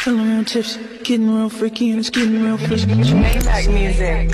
Feeling real tipsy, getting real freaky, and it's getting real frisky. JNH music.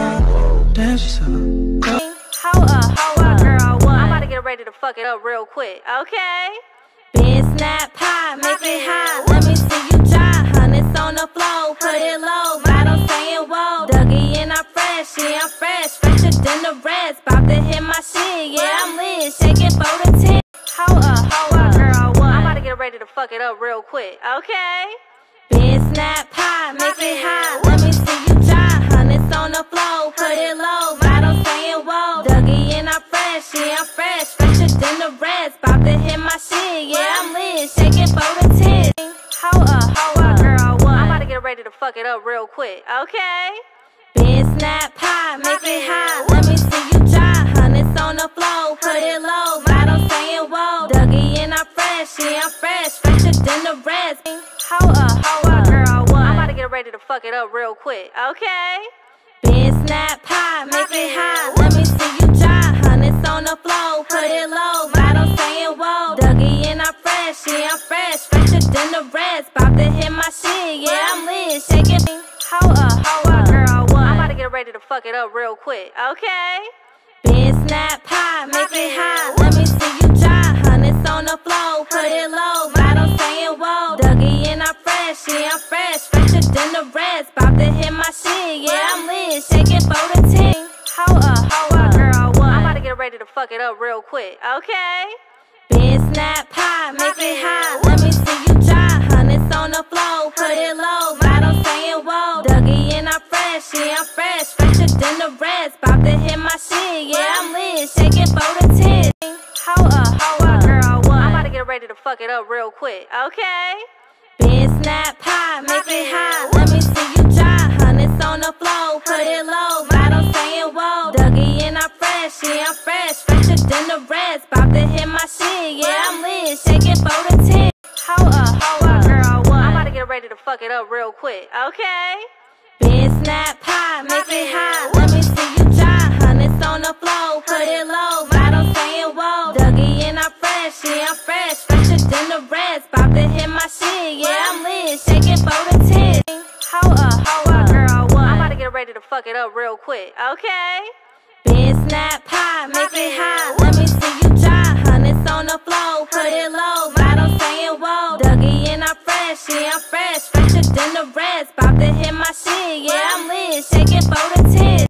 Oh, damn, she's so cold. Hold up, girl, what? I'm about to get ready to fuck it up real quick, okay? Bend, snap, pop, make it hot. Let me see you drop. Hundreds on the floor, put it low. Bottom saying whoa. Dougie and I'm fresh, yeah, I'm fresh. Fresher than the rest. About to hit my shit, yeah, I'm lit. Shaking for the 10. Hold up, girl, what? I'm about to get ready to fuck it up real quick, okay? Bend, snap, pop, make it hot. Let me see you drop. Hundreds on the floor, put it low. Bottom saying whoa. Dougie and I'm fresh, yeah, I'm fresh. Fresher than the rest. About to hit my shit, yeah, I'm lit. Shaking for the 10. Hold up, girl, what? I'm about to get ready to fuck it up real quick, okay? Bend, snap, pop, make it hot. Let me see you drop. Hundreds on the floor, put it low. Bottom saying whoa. Dougie and I'm fresh, yeah, I'm fresh. Fresher than the rest. Hold up, girl, what? I'm about to get ready to fuck it up real quick, okay? Bend, snap, pop, make it hot. Let me see you drop. Hundreds on the floor, put it low. Bottom saying whoa. Dougie and I'm fresh, yeah, I'm fresh. Fresher than the rest. About to hit my shit, yeah, I'm lit. Shaking. Hold up, girl, what? I'm about to get ready to fuck it up real quick, okay? Bend, snap, pop, make it hot. Let me see you drop. Hundreds on the floor, put it low. Bottom saying whoa. Dougie and I'm fresh, yeah, I'm fresh. Fresher than the rest. About to hit my shit, yeah, I'm lit. Shaking for the 10. Hold up, girl, what? I'm about to get ready to fuck it up real quick, okay? Bend, snap, pop, make it hot. Let me see you drop. Hundreds on the floor, put it low. Bottom saying whoa. Dougie and I'm fresh, yeah, I'm fresh. Fresher than the rest. About to hit my shit, yeah, I'm lit. Shaking for the 10. Hold up, girl, what? I'm about to get ready to fuck it up real quick, okay? Bend, snap, pop, make it hot. Let me see you drop. Hundreds on the floor, put it low. Bottom saying whoa. Dougie and I'm fresh, yeah, I'm fresh. Fresher than the rest. About to hit my shit, yeah, I'm lit. Shaking for the 10. Hold up, girl, what? I'm about to get ready to fuck it up real quick, okay? Bend, snap, pop, make it hot. Let me see you drop. Hundreds on the floor, put it low. Bottom saying whoa. Dougie and I'm fresh, yeah, I'm fresh. Fresher than the rest. About to hit my shit, yeah, I'm lit. Shaking for the 10. Hold up, girl, what? I'm about to get ready to fuck it up real quick, okay? Bend, snap, pop, make it hot. Let me see you drop. Hundreds on the floor, put it low. Bottom saying whoa. Dougie and I'm fresh, yeah, I'm fresh. Fresher than the rest. About to hit my shit, yeah, I'm lit. Shaking for the 10.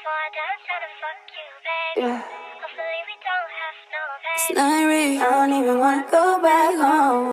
Yeah. It's not real. I don't even wanna go back home.